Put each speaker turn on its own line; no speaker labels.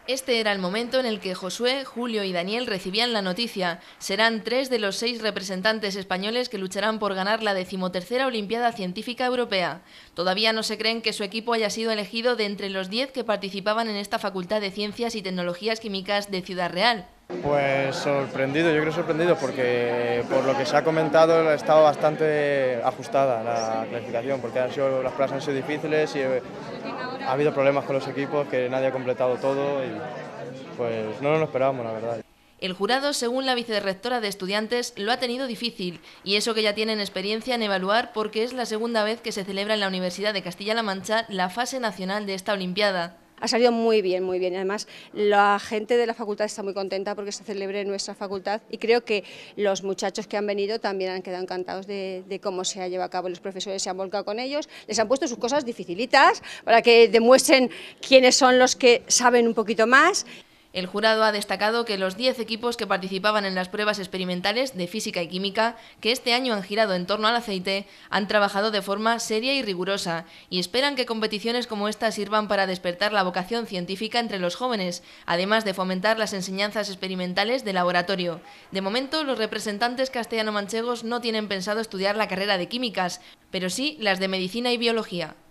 Este era el momento en el que Josué, Julio y Daniel recibían la noticia. Serán 3 de los 6 representantes españoles que lucharán por ganar la 13ª Olimpiada Científica Europea. Todavía no se creen que su equipo haya sido elegido de entre los 10 que participaban en esta Facultad de Ciencias y Tecnologías Químicas de Ciudad Real.
Pues sorprendido, yo creo sorprendido porque por lo que se ha comentado ha estado bastante ajustada la clasificación, porque las pruebas han sido difíciles y ha habido problemas con los equipos, que nadie ha completado todo y pues no nos lo esperábamos, la verdad.
El jurado, según la vicerrectora de Estudiantes, lo ha tenido difícil, y eso que ya tienen experiencia en evaluar porque es la segunda vez que se celebra en la Universidad de Castilla-La Mancha la fase nacional de esta Olimpiada.
Ha salido muy bien, muy bien. Además, la gente de la facultad está muy contenta porque se celebre en nuestra facultad y creo que los muchachos que han venido también han quedado encantados de cómo se ha llevado a cabo. Los profesores se han volcado con ellos, les han puesto sus cosas dificilitas para que demuestren quiénes son los que saben un poquito más.
El jurado ha destacado que los 10 equipos que participaban en las pruebas experimentales de física y química, que este año han girado en torno al aceite, han trabajado de forma seria y rigurosa y esperan que competiciones como esta sirvan para despertar la vocación científica entre los jóvenes, además de fomentar las enseñanzas experimentales de laboratorio. De momento, los representantes castellano-manchegos no tienen pensado estudiar la carrera de químicas, pero sí las de medicina y biología.